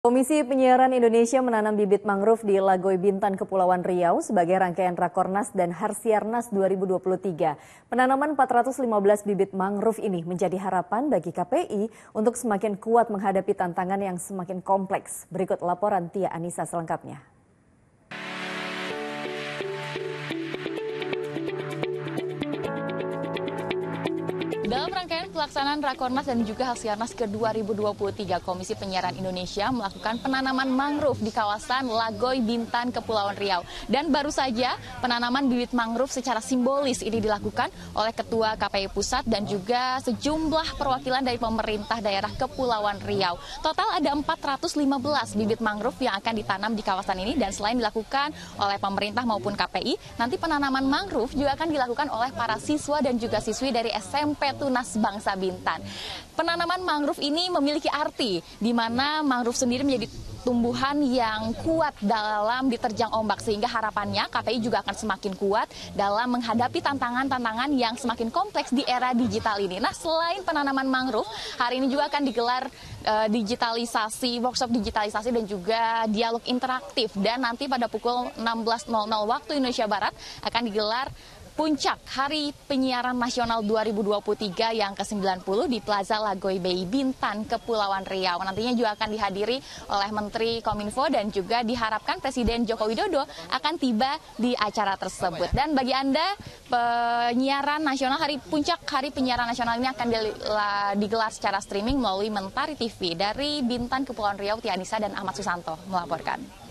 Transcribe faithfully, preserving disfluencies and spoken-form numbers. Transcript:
Komisi Penyiaran Indonesia menanam bibit mangrove di Lagoy Bintan, Kepulauan Riau sebagai rangkaian Rakornas dan Harsiarnas dua ribu dua puluh tiga. Penanaman empat ratus lima belas bibit mangrove ini menjadi harapan bagi K P I untuk semakin kuat menghadapi tantangan yang semakin kompleks. Berikut laporan Tia Anissa selengkapnya. Dalam rangkaian pelaksanaan Rakornas dan juga Harsiarnas ke dua ribu dua puluh tiga, Komisi Penyiaran Indonesia melakukan penanaman mangrove di kawasan Lagoy Bintan, Kepulauan Riau. Dan baru saja penanaman bibit mangrove secara simbolis ini dilakukan oleh Ketua K P I Pusat dan juga sejumlah perwakilan dari pemerintah daerah Kepulauan Riau. Total ada empat ratus lima belas bibit mangrove yang akan ditanam di kawasan ini, dan selain dilakukan oleh pemerintah maupun K P I, nanti penanaman mangrove juga akan dilakukan oleh para siswa dan juga siswi dari S M P Tunas Bangsa Bintan. Penanaman mangrove ini memiliki arti di mana mangrove sendiri menjadi tumbuhan yang kuat dalam diterjang ombak, sehingga harapannya K P I juga akan semakin kuat dalam menghadapi tantangan-tantangan yang semakin kompleks di era digital ini. Nah, selain penanaman mangrove, hari ini juga akan digelar uh, digitalisasi, workshop digitalisasi dan juga dialog interaktif, dan nanti pada pukul enam belas nol nol waktu Indonesia Barat akan digelar Puncak Hari Penyiaran Nasional dua ribu dua puluh tiga yang ke sembilan puluh di Plaza Lagoy Bay Bintan, Kepulauan Riau. Nantinya juga akan dihadiri oleh Menteri Kominfo dan juga diharapkan Presiden Joko Widodo akan tiba di acara tersebut. Dan bagi Anda, penyiaran nasional, hari Puncak Hari Penyiaran Nasional ini akan digelar secara streaming melalui Mentari T V. Dari Bintan, Kepulauan Riau, Tia Anissa dan Ahmad Susanto melaporkan.